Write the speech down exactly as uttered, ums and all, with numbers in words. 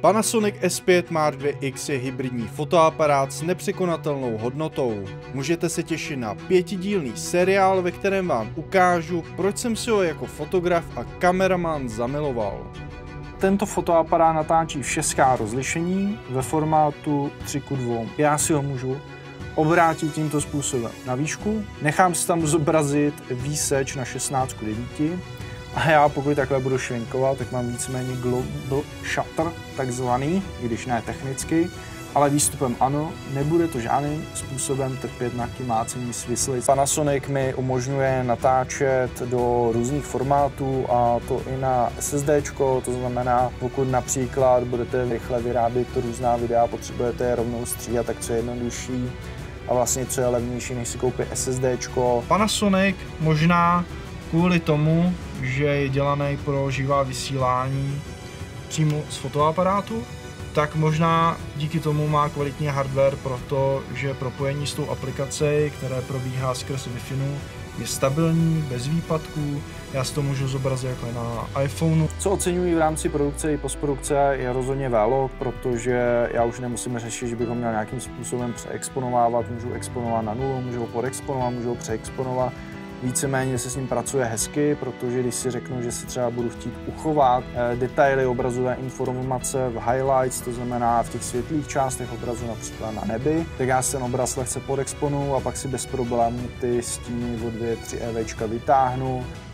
Panasonic S pět Mark dva X je hybridní fotoaparát s nepřekonatelnou hodnotou. Můžete se těšit na pětidílný seriál, ve kterém vám ukážu, proč jsem si ho jako fotograf a kameraman zamiloval. Tento fotoaparát natáčí v šest ká rozlišení ve formátu tři ku dvěma. Já si ho můžu obrátit tímto způsobem na výšku, nechám si tam zobrazit výseč na šestnáct ku devíti a já pokud takhle budu švinkovat, tak mám víceméně global shutter, takzvaný, když ne technicky, ale výstupem ano, nebude to žádným způsobem trpět na kymácení svisly. Panasonic mi umožňuje natáčet do různých formátů a to i na SSDčko, to znamená, pokud například budete rychle vyrábět různá videa, potřebujete je rovnou stříhat, tak co je jednodušší a vlastně co je levnější, než si koupit SSDčko. Panasonic možná kvůli tomu, že je dělaný pro živá vysílání přímo z fotoaparátu, tak možná díky tomu má kvalitní hardware, protože propojení s tou aplikací, které probíhá skrz Wi-Fi, je stabilní, bez výpadků. Já si to můžu zobrazit jako na iPhoneu. Co oceňuji v rámci produkce i postprodukce je rozhodně V-Log, protože já už nemusím řešit, že bych ho měl nějakým způsobem přeexponovávat. Můžu exponovat na nulu, můžu ho podexponovat, můžu ho přeexponovat. Víceméně se s ním pracuje hezky, protože když si řeknu, že si třeba budu chtít uchovat eh, detaily, obrazové informace v highlights, to znamená v těch světlých částech obrazu, například na nebi, tak já si ten obraz lehce podexponuju a pak si bez problémů ty stíny o dvě tři EVčka vytáhnu